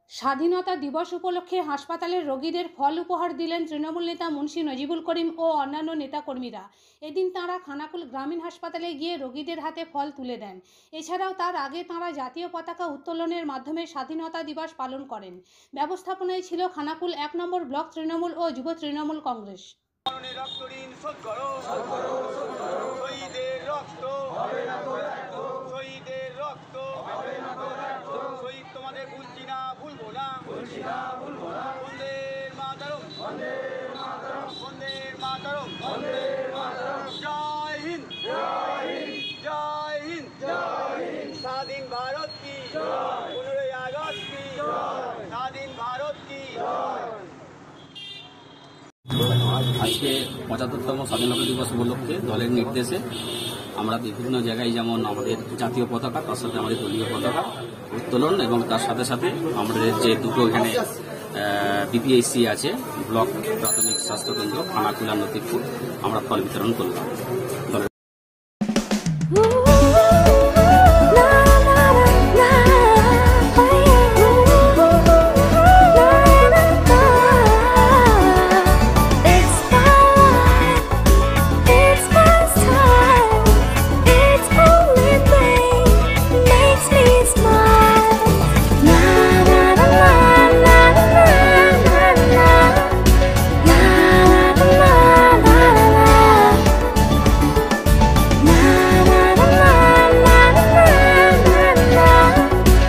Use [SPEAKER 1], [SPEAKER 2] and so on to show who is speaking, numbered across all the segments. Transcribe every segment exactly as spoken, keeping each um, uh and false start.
[SPEAKER 1] স্বাধীনতা দিবস উপলক্ষে হাসপাতালের রোগীদের ফল উপহার দিলেন তৃণমূল নেতা মুন্সি নজিবুল করিম ও অন্যান্য নেতাকর্মীরা। এদিন তাঁরা খানাকুল গ্রামীণ হাসপাতালে গিয়ে রোগীদের হাতে ফল তুলে দেন। এছাড়াও তার আগে তাঁরা জাতীয় পতাকা উত্তোলনের মাধ্যমে স্বাধীনতা দিবস পালন করেন। ব্যবস্থাপনায় ছিল খানাকুল এক নম্বর ব্লক তৃণমূল ও যুব তৃণমূল কংগ্রেস। তোমাদের ভুলছি না, ভুলবো না, ভুলছি না, ভুলবো না। বন্দে মাতরম, বন্দে মাতরম, বন্দে মাতরম, বন্দে মাতরম। জয় হিন্দ, জয় হিন্দ, জয় হিন্দ, জয় হিন্দ। স্বাধীন ভারত কি জয়, পনেরোই আগস্ট কি জয়, স্বাধীন ভারত কি জয়।
[SPEAKER 2] আজকে পঁচাত্তরতম স্বাধীনতা দিবস উপলক্ষে দলের নির্দেশে আমরা বিভিন্ন জায়গায় যেমন আমাদের জাতীয় পতাকা, তার সাথে আমাদের দলীয় পতাকা উত্তোলন এবং তার সাথে সাথে আমাদের যে দুটো এখানে বিপিএইচসি আছে, ব্লক প্রাথমিক স্বাস্থ্যকেন্দ্র খানাকুল আর নতিপুর, আমরা ফল বিতরণ করলাম।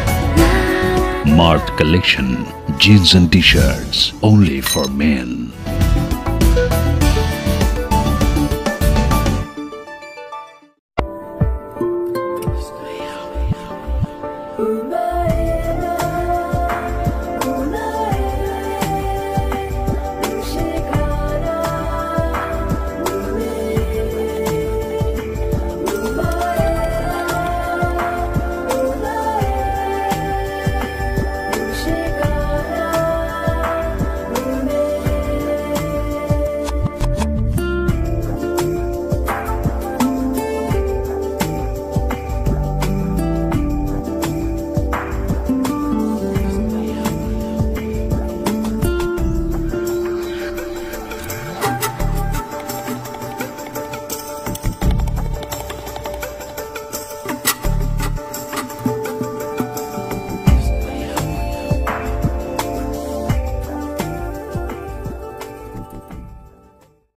[SPEAKER 3] Mart Collection, jeans and t-shirts only for men.